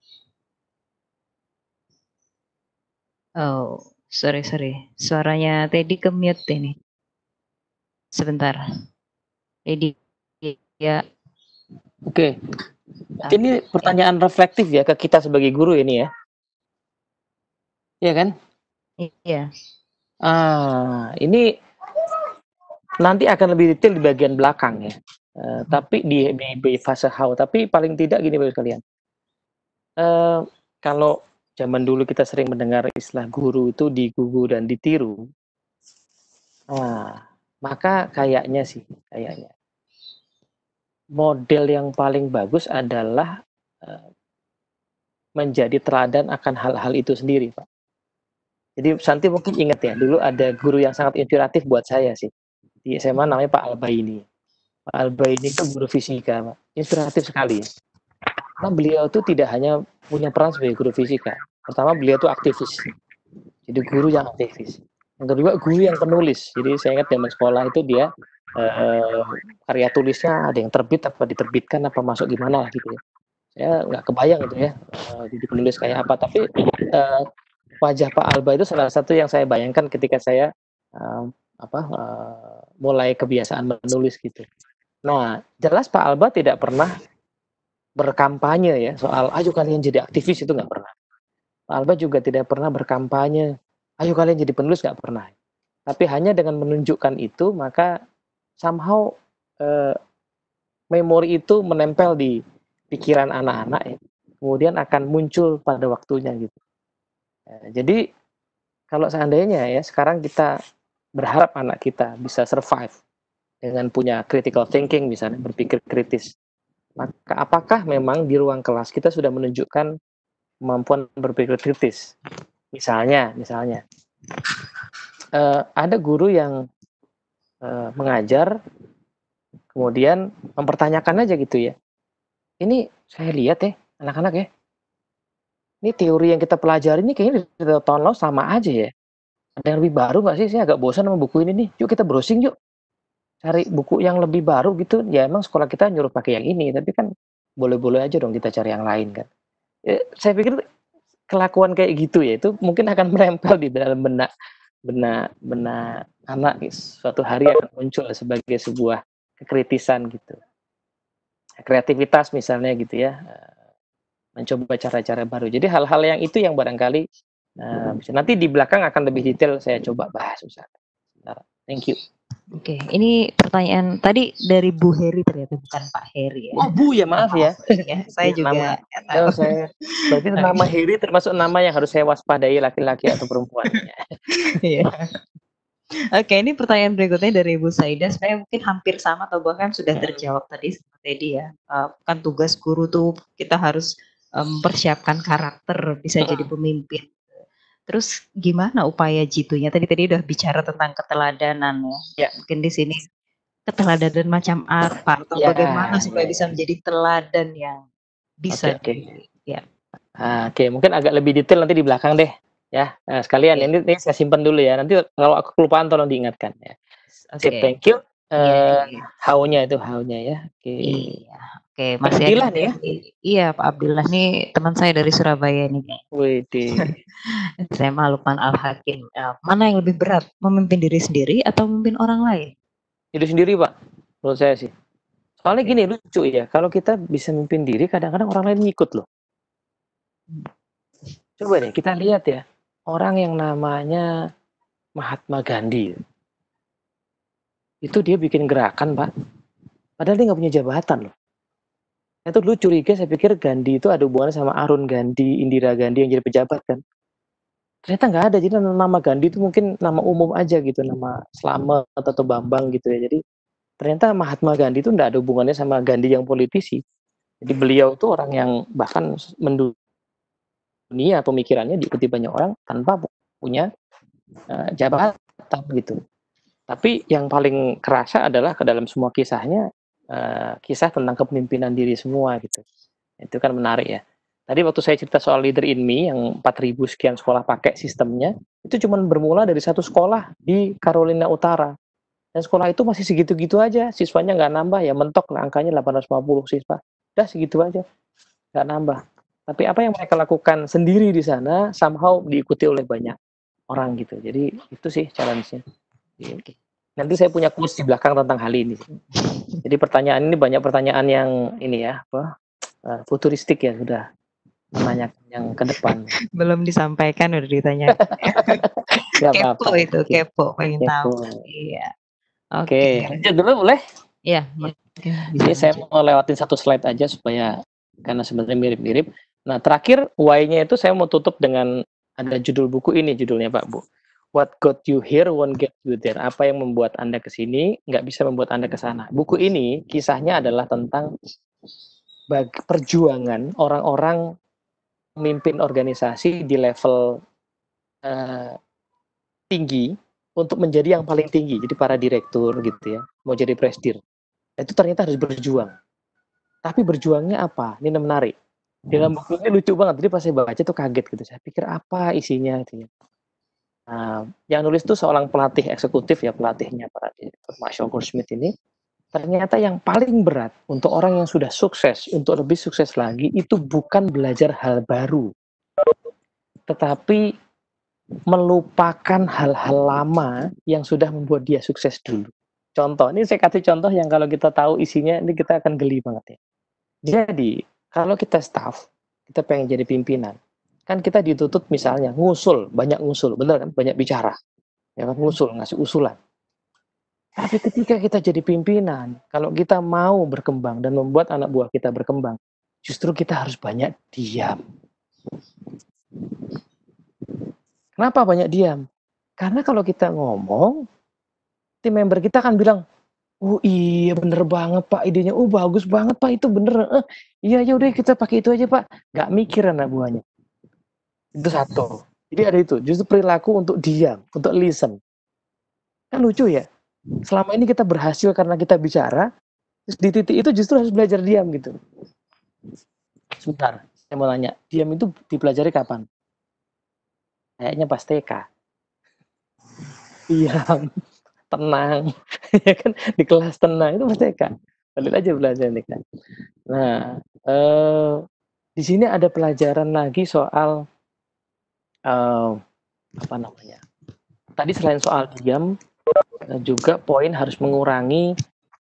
Oh, sorry. Suaranya Teddy ke mute ini. Sebentar. Teddy, ya. Oke. Ini pertanyaan reflektif ya ke kita sebagai guru ini ya. Iya kan? Iya. Ini nanti akan lebih detail di bagian belakang ya. Tapi di fase how, tapi paling tidak gini Bapak sekalian. Kalau zaman dulu kita sering mendengar istilah guru itu digugu dan ditiru. Maka kayaknya model yang paling bagus adalah menjadi teladan akan hal-hal itu sendiri, Pak. Jadi Santi mungkin ingat ya, dulu ada guru yang sangat inspiratif buat saya sih. Di SMA namanya Pak Albaini. Pak Albaini itu guru fisika, Pak. Inspiratif sekali. Karena beliau itu tidak hanya punya peran sebagai guru fisika. Pertama, beliau itu aktivis. Jadi guru yang aktivis. Yang kedua, guru yang penulis. Jadi saya ingat zaman sekolah itu dia karya tulisnya ada yang terbit apa diterbitkan apa masuk gimana gitu ya. Saya nggak kebayang itu ya, jadi penulis kayak apa. Tapi wajah Pak Alba itu salah satu yang saya bayangkan ketika saya mulai kebiasaan menulis gitu. Nah, jelas Pak Alba tidak pernah berkampanye ya soal ayo kalian jadi aktivis, itu nggak pernah. Pak Alba juga tidak pernah berkampanye ayo kalian jadi penulis, nggak pernah. Tapi hanya dengan menunjukkan itu maka somehow memori itu menempel di pikiran anak-anak ya. Kemudian akan muncul pada waktunya gitu. Jadi kalau seandainya ya sekarang kita berharap anak kita bisa survive dengan punya critical thinking, misalnya berpikir kritis, maka apakah memang di ruang kelas kita sudah menunjukkan kemampuan berpikir kritis? Misalnya ada guru yang mengajar kemudian mempertanyakan aja gitu ya, ini saya lihat ya, anak-anak ya, ini teori yang kita pelajari ini kayaknya dari tahun lalu sama aja ya. Ada yang lebih baru nggak sih? Saya agak bosan sama buku ini nih. Yuk kita browsing yuk. Cari buku yang lebih baru gitu. Ya emang sekolah kita nyuruh pakai yang ini, tapi kan boleh-boleh aja dong kita cari yang lain kan. Saya pikir kelakuan kayak gitu ya itu mungkin akan menempel di dalam benak benak benak anak suatu hari akan muncul sebagai sebuah kekritisan gitu. Kreativitas misalnya gitu ya. Mencoba cara-cara baru. Jadi hal-hal yang itu yang barangkali nanti di belakang akan lebih detail saya coba bahas misalnya. Thank you. Oke, ini pertanyaan tadi dari Bu Heri ternyata bukan Pak Heri ya. Oh Bu ya maaf ya. Ya, saya Ya, juga tahu. Berarti nama Heri termasuk nama yang harus saya waspadai laki-laki atau perempuan. Iya. Oke, ini pertanyaan berikutnya dari Ibu Saida. Sebenarnya mungkin hampir sama atau bahkan sudah terjawab tadi sama Teddy ya. Kan tugas guru tuh kita harus mempersiapkan karakter bisa jadi pemimpin. Terus gimana upaya jitunya? Tadi udah bicara tentang keteladanan ya. Mungkin di sini keteladanan macam apa atau bagaimana supaya bisa menjadi teladan yang bisa Oke, mungkin agak lebih detail nanti di belakang deh ya. Sekalian ini saya simpan dulu ya. Nanti kalau aku kelupaan tolong diingatkan ya. Sip, thank you. How-nya ya. Oke. Iya. Oke, masih Abdillah nih ya. Iya, Pak Abdillah nih teman saya dari Surabaya nih. Widih. Saya Lukman Al-Hakim. Mana yang lebih berat, memimpin diri sendiri atau memimpin orang lain? Diri sendiri, Pak. Menurut saya sih. Soalnya gini, lucu ya. Kalau kita bisa memimpin diri, kadang-kadang orang lain ngikut loh. Coba deh kita lihat ya. Orang yang namanya Mahatma Gandhi. Itu dia bikin gerakan, Pak. Padahal dia nggak punya jabatan loh. Itu dulu curiga, saya pikir Gandhi itu ada hubungannya sama Arun Gandhi, Indira Gandhi yang jadi pejabat kan. Ternyata nggak ada, jadi nama Gandhi itu mungkin nama umum aja gitu, nama Slamet atau Bambang gitu ya. Jadi ternyata Mahatma Gandhi itu nggak ada hubungannya sama Gandhi yang politisi. Jadi beliau itu orang yang bahkan mendunia pemikirannya diikuti banyak orang tanpa punya jabatan gitu. Tapi yang paling kerasa adalah ke dalam semua kisahnya, kisah tentang kepemimpinan diri semua gitu. Itu kan menarik ya. Tadi waktu saya cerita soal Leader in Me yang 4.000 sekian sekolah pakai sistemnya, itu cuma bermula dari satu sekolah di Carolina Utara. Dan sekolah itu masih segitu-gitu aja, siswanya nggak nambah, ya mentok lah angkanya 850 siswa. Udah segitu aja, nggak nambah. Tapi apa yang mereka lakukan sendiri di sana, somehow diikuti oleh banyak orang gitu. Jadi itu sih challenge-nya. Nanti saya punya quotes di belakang tentang hal ini. Jadi pertanyaan ini banyak pertanyaan yang ini ya, futuristik ya sudah menanyakan yang ke depan. Belum disampaikan udah ditanya. Kepo itu, kepo pengen tahu. Iya. Oke, lanjut dulu boleh? Iya. Jadi saya mau lewatin satu slide aja supaya karena sebenarnya mirip-mirip. Nah, terakhir why-nya itu saya mau tutup dengan ada judul buku ini, judulnya Pak Bu. What got you here won't get you there. Apa yang membuat Anda ke sini nggak bisa membuat Anda ke sana. Buku ini kisahnya adalah tentang perjuangan orang-orang memimpin organisasi di level tinggi untuk menjadi yang paling tinggi. Jadi para direktur gitu ya, mau jadi presidir. Itu ternyata harus berjuang. Tapi berjuangnya apa? Ini menarik. Dalam buku ini lucu banget. Jadi pas saya baca tuh kaget gitu. Saya pikir apa isinya gitu ya. Nah, yang nulis tuh seorang pelatih eksekutif ya, pelatihnya para direktur Marshall Goldsmith ini. Ternyata yang paling berat untuk orang yang sudah sukses, untuk lebih sukses lagi, itu bukan belajar hal baru. Tetapi melupakan hal-hal lama yang sudah membuat dia sukses dulu. Contoh, ini saya kasih contoh yang kalau kita tahu isinya, ini kita akan geli banget ya. Jadi, kalau kita staff, kita pengen jadi pimpinan, kan kita dituntut misalnya ngusul, banyak ngusul, bener kan? Banyak bicara, ya kan? Ngusul, ngasih usulan. Tapi ketika kita jadi pimpinan, kalau kita mau berkembang dan membuat anak buah kita berkembang, justru kita harus banyak diam. Kenapa banyak diam? Karena kalau kita ngomong, tim member kita akan bilang, oh iya bener banget Pak idenya, oh bagus banget Pak itu bener, iya ya udah kita pakai itu aja Pak, nggak mikir anak buahnya. Itu satu. Jadi ada itu, justru perilaku untuk diam, untuk listen. Kan lucu ya, selama ini kita berhasil karena kita bicara, terus di titik itu justru harus belajar diam gitu. sebentar, saya mau nanya, diam itu dipelajari kapan? Kayaknya pas TK. Diam, tenang, ya kan, di kelas tenang itu pas TK. Balik aja belajar TK. Nah, di sini ada pelajaran lagi soal, apa namanya, tadi selain soal diam, juga poin harus mengurangi,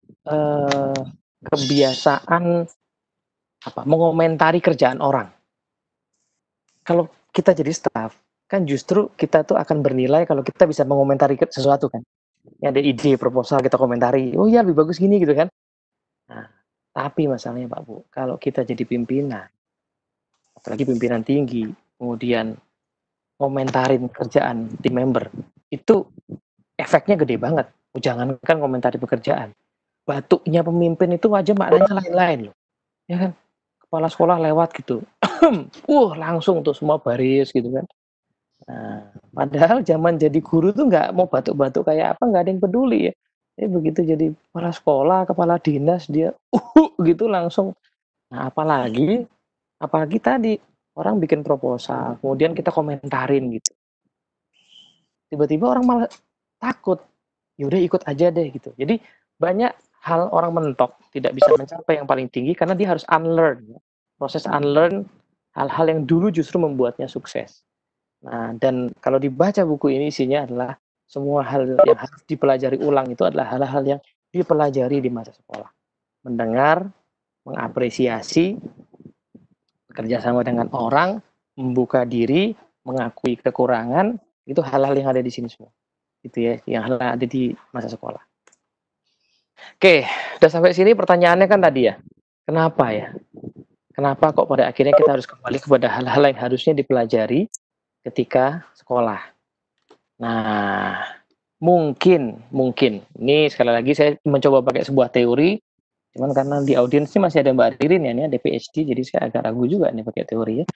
kebiasaan, mengomentari kerjaan orang. Kalau kita jadi staff, kan justru kita tuh akan bernilai kalau kita bisa mengomentari sesuatu kan. Ada ide proposal kita komentari, "Oh ya lebih bagus gini," gitu kan. Nah, tapi masalahnya Pak Bu, kalau kita jadi pimpinan, apalagi pimpinan tinggi, kemudian komentarin kerjaan tim member, itu efeknya gede banget. Jangankan komentari pekerjaan, batuknya pemimpin itu aja maknanya lain-lain loh, ya kan. Kepala sekolah lewat gitu, langsung tuh semua baris gitu kan. Nah, padahal zaman jadi guru tuh nggak mau batuk-batuk kayak apa, nggak ada yang peduli ya. Begitu jadi kepala sekolah, kepala dinas, dia gitu langsung. Nah, apalagi tadi orang bikin proposal, kemudian kita komentarin gitu. Tiba-tiba orang malah takut. Ya udah ikut aja deh gitu. Jadi banyak hal orang mentok tidak bisa mencapai yang paling tinggi karena dia harus unlearn. Proses unlearn hal-hal yang dulu justru membuatnya sukses. Nah, dan kalau dibaca buku ini isinya adalah semua hal yang harus dipelajari ulang itu adalah hal-hal yang dipelajari di masa sekolah. Mendengar, mengapresiasi, bekerja sama dengan orang, membuka diri, mengakui kekurangan, itu hal-hal yang ada di sini semua. Itu ya, yang hal ada di masa sekolah. Oke, udah sampai sini pertanyaannya kan tadi ya, kenapa ya? Kenapa kok pada akhirnya kita harus kembali kepada hal-hal yang harusnya dipelajari ketika sekolah? Nah, mungkin ini sekali lagi saya mencoba pakai sebuah teori, cuman karena di audiens ini masih ada Mbak Ririn ya, ini ada PhD, jadi saya agak ragu juga nih pakai teori ya.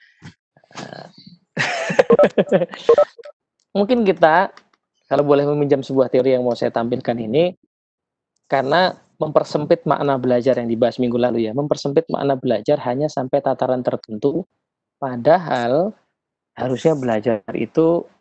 Mungkin kita, kalau boleh meminjam sebuah teori yang mau saya tampilkan ini, karena mempersempit makna belajar yang dibahas minggu lalu ya, mempersempit makna belajar hanya sampai tataran tertentu, padahal harusnya belajar itu